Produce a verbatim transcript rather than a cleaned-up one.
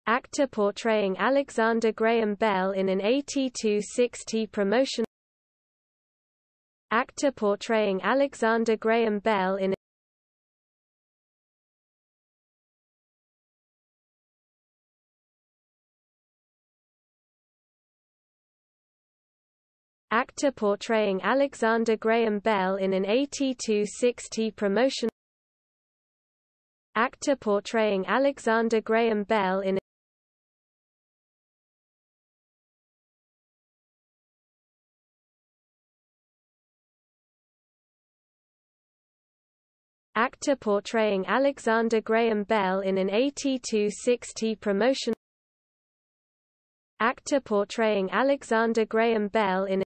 Actor portraying Alexander Graham Bell in an A T twenty-six T promotional. Actor portraying Alexander Graham Bell in Actor portraying Alexander Graham Bell in an A T twenty-six T promotion. Actor portraying Alexander Graham Bell in Actor portraying Alexander Graham Bell in an A T twenty-six T promotion. Actor portraying Alexander Graham Bell in